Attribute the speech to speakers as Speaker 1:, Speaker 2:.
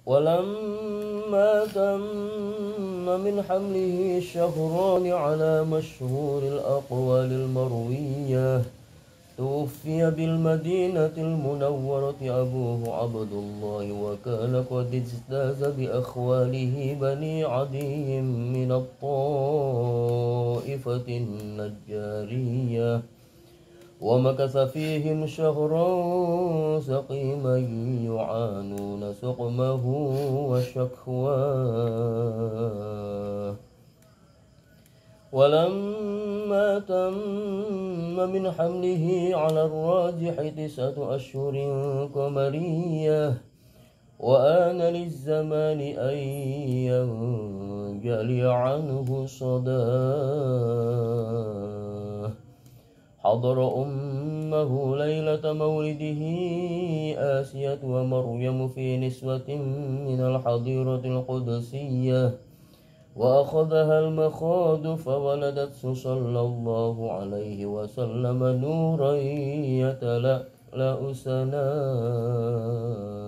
Speaker 1: ولما تم من حمله شهران على مشهور الأقوال المروية توفي بالمدينة المنورة أبوه عبد الله، وكان قد اجتاز بأخواله بني عدي من الطائفة النجارية، ومكث فيهم شهرا سقيما يعانون سقمه وشكواه. ولما تم من حمله على الراجح 9 أشهر قمرية، وآن للزمان أن ينجلي عنه صداه، حضر أمه ليلة مولده آسية ومريم في نسوة من الحظيرة القدسية، وأخذها المخاض فولدت صلى الله عليه وسلم نورا يتلألأ سناه.